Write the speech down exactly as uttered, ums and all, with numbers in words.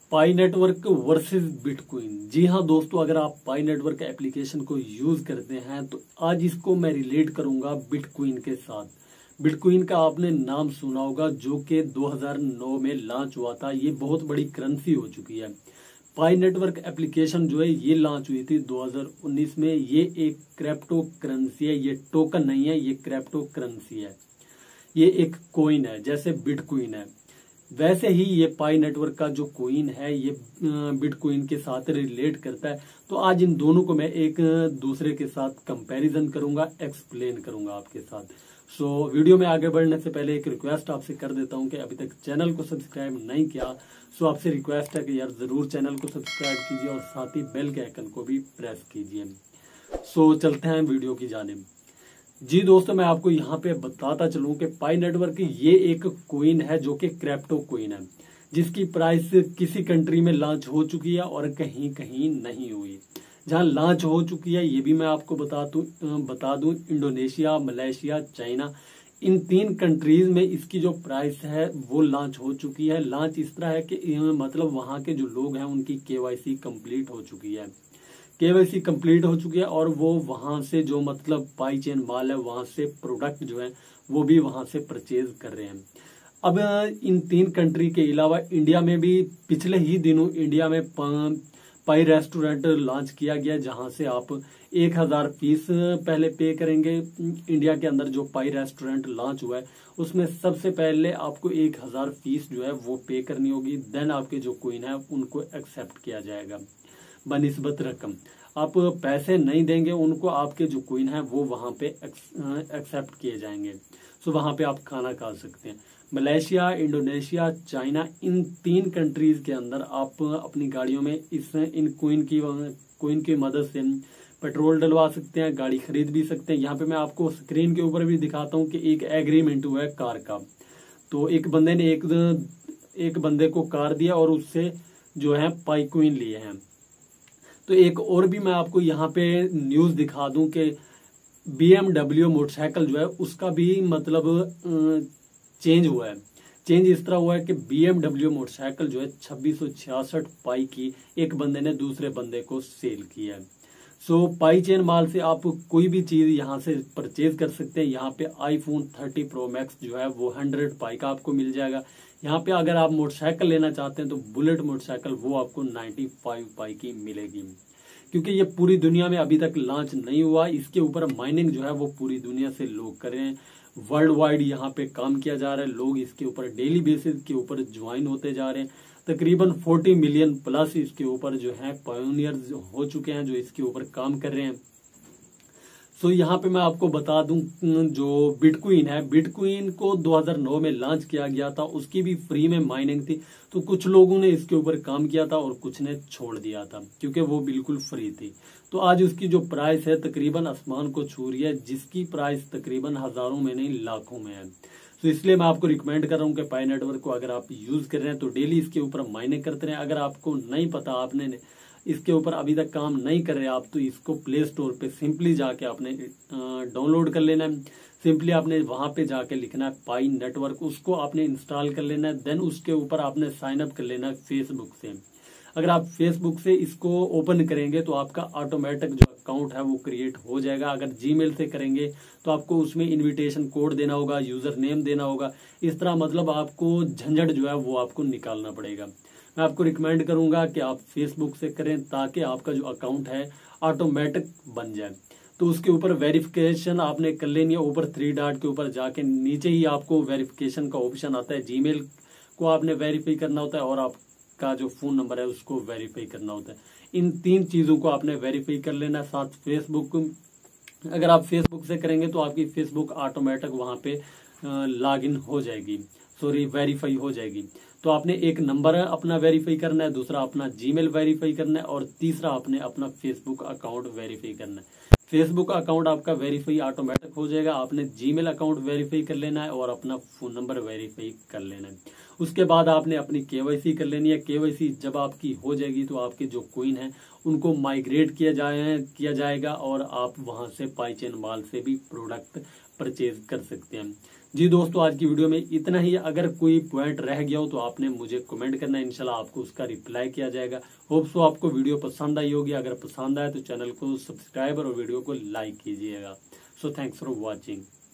पाई network versus bitcoin. जी हाँ दोस्तों, अगर आप पाई नेटवर्क एप्लीकेशन को यूज करते हैं तो आज इसको मैं रिलेट करूंगा बिटकॉइन के साथ। बिटकॉइन का आपने नाम सुना होगा, जो कि दो हज़ार नौ में लॉन्च हुआ था। ये बहुत बड़ी करेंसी हो चुकी है। पाई नेटवर्क एप्लीकेशन जो है ये लॉन्च हुई थी दो हज़ार उन्नीस में। ये एक क्रिप्टो करेंसी है, ये टोकन नहीं है, ये क्रिप्टो करेंसी है। ये एक कॉइन है, जैसे बिटकॉइन है वैसे ही ये पाई नेटवर्क का जो कॉइन है ये बिटकॉइन के साथ रिलेट करता है। तो आज इन दोनों को मैं एक दूसरे के साथ कंपैरिजन करूंगा, एक्सप्लेन करूंगा आपके साथ। सो so, वीडियो में आगे बढ़ने से पहले एक रिक्वेस्ट आपसे कर देता हूं कि अभी तक चैनल को सब्सक्राइब नहीं किया, सो so आपसे रिक्वेस्ट है कि यार जरूर चैनल को सब्सक्राइब कीजिए और साथ ही बेल के आइकन को भी प्रेस कीजिए। सो so, चलते हैं वीडियो की जानिब। जी दोस्तों, मैं आपको यहाँ पे बताता चलूं कि पाई नेटवर्क ये एक कॉइन है जो कि क्रिप्टो कॉइन है, जिसकी प्राइस किसी कंट्री में लॉन्च हो चुकी है और कहीं कहीं नहीं हुई। जहां लॉन्च हो चुकी है ये भी मैं आपको बता दूं बता दूं इंडोनेशिया, मलेशिया, चाइना, इन तीन कंट्रीज में इसकी जो प्राइस है वो लॉन्च हो चुकी है। लॉन्च इस तरह है कि मतलब वहां के जो लोग हैं उनकी केवाईसी कंप्लीट हो चुकी है केवाईसी कंप्लीट हो चुकी है और वो वहां से जो मतलब पाई चेन माल है वहां से प्रोडक्ट जो है वो भी वहां से परचेज कर रहे हैं। अब इन तीन कंट्री के अलावा इंडिया में भी पिछले ही दिनों इंडिया में पाई रेस्टोरेंट लॉन्च किया गया, जहां से आप एक हजार फीस पहले पे करेंगे। इंडिया के अंदर जो पाई रेस्टोरेंट लॉन्च हुआ है उसमें सबसे पहले आपको एक हजार फीस जो है वो पे करनी होगी। देन आपके जो कॉइन है उनको एक्सेप्ट किया जाएगा बनिस्बत रकम। आप पैसे नहीं देंगे उनको, आपके जो कॉइन है वो वहां पे एक्सेप्ट किए जाएंगे। सो वहां पे आप खाना खा सकते हैं। मलेशिया, इंडोनेशिया, चाइना, इन तीन कंट्रीज के अंदर आप अपनी गाड़ियों में इस इन कॉइन की कॉइन की मदद से पेट्रोल डलवा सकते हैं, गाड़ी खरीद भी सकते हैं। यहाँ पे मैं आपको स्क्रीन के ऊपर भी दिखाता हूँ कि एक एग्रीमेंट हुआ है कार का। तो एक बंदे ने एक एक बंदे को कार दिया और उससे जो है पाई कॉइन लिए हैं। तो एक और भी मैं आपको यहाँ पे न्यूज दिखा दूं कि बीएमडब्ल्यू मोटरसाइकिल जो है उसका भी मतलब चेंज हुआ है। चेंज इस तरह हुआ है कि बीएमडब्ल्यू मोटरसाइकिल जो है छब्बीस सौ छियासठ पाई की एक बंदे ने दूसरे बंदे को सेल किया है। सो पाई चेन माल से आप कोई भी चीज यहाँ से परचेज कर सकते हैं। यहाँ पे आईफोन थर्टी प्रो मैक्स जो है वो हंड्रेड पाई का आपको मिल जाएगा। यहाँ पे अगर आप मोटरसाइकिल लेना चाहते हैं तो बुलेट मोटरसाइकिल वो आपको पचानवे पाई की मिलेगी। क्योंकि ये पूरी दुनिया में अभी तक लॉन्च नहीं हुआ, इसके ऊपर माइनिंग जो है वो पूरी दुनिया से लोग कर रहे हैं। वर्ल्ड वाइड यहाँ पे काम किया जा रहा है, लोग इसके ऊपर डेली बेसिस के ऊपर ज्वाइन होते जा रहे हैं। तकरीबन चालीस मिलियन प्लस इसके ऊपर जो है पायोनियर्स हो चुके हैं जो इसके ऊपर काम कर रहे हैं। सो so, यहाँ पे मैं आपको बता दूं जो बिटकॉइन है, बिटकॉइन को दो हज़ार नौ में लॉन्च किया गया था, उसकी भी फ्री में माइनिंग थी। तो कुछ लोगों ने इसके ऊपर काम किया था और कुछ ने छोड़ दिया था क्योंकि वो बिल्कुल फ्री थी। तो आज उसकी जो प्राइस है तकरीबन आसमान को छू रही है, जिसकी प्राइस तकरीबन हजारों में नहीं लाखों में है। तो इसलिए मैं आपको रिकमेंड कर रहा हूँ कि पाई नेटवर्क को अगर आप यूज कर रहे हैं तो डेली इसके ऊपर माइनिंग करते रहें। अगर आपको नहीं पता, आपने इसके ऊपर अभी तक काम नहीं कर रहे आप, तो इसको प्ले स्टोर पे सिंपली जाके आपने डाउनलोड कर लेना है। सिंपली आपने वहां पे जाके लिखना है पाई नेटवर्क, उसको आपने इंस्टॉल कर लेना है। देन उसके ऊपर आपने साइन अप कर लेना है फेसबुक से। अगर आप फेसबुक से इसको ओपन करेंगे तो आपका ऑटोमेटिक जो अकाउंट है वो क्रिएट हो जाएगा। अगर जीमेल से करेंगे तो आपको उसमें इनविटेशन कोड देना होगा, यूजर नेम देना होगा। इस तरह मतलब आपको झंझट जो है वो आपको निकालना पड़ेगा। मैं आपको रिकमेंड करूंगा कि आप फेसबुक से करें ताकि आपका जो अकाउंट है ऑटोमेटिक बन जाए। तो उसके ऊपर वेरिफिकेशन आपने कर लेनी है। ऊपर थ्री डॉट के ऊपर जाके नीचे ही आपको वेरिफिकेशन का ऑप्शन आता है। जीमेल को आपने वेरीफाई करना होता है और आपका जो फोन नंबर है उसको वेरीफाई करना होता है। इन तीन चीजों को आपने वेरीफाई कर लेना। साथ फेसबुक, अगर आप फेसबुक से करेंगे तो आपकी फेसबुक ऑटोमेटिक वहां पे लॉग इन हो जाएगी, सॉरी वेरीफाई हो जाएगी। तो आपने एक नंबर अपना वेरीफाई करना है, दूसरा अपना जीमेल वेरीफाई करना है और तीसरा आपने अपना फेसबुक अकाउंट वेरीफाई करना है। फेसबुक अकाउंट आपका वेरीफाई ऑटोमेटिक हो जाएगा। आपने जीमेल अकाउंट वेरीफाई कर लेना है और अपना फोन नंबर वेरीफाई कर लेना है। उसके बाद आपने अपनी केवाईसी कर लेनी है। केवाईसी जब आपकी हो जाएगी तो आपके जो कॉइन है उनको माइग्रेट किया जाए किया जाएगा और आप वहां से पाई चेन माल से भी प्रोडक्ट परचेज कर सकते हैं। जी दोस्तों, आज की वीडियो में इतना ही। अगर कोई पॉइंट रह गया हो तो आपने मुझे कमेंट करना है, इंशाल्लाह आपको उसका रिप्लाई किया जाएगा। होप सो आपको वीडियो पसंद आई होगी। अगर पसंद आए तो चैनल को सब्सक्राइब और वीडियो को लाइक कीजिएगा। So thanks for watching.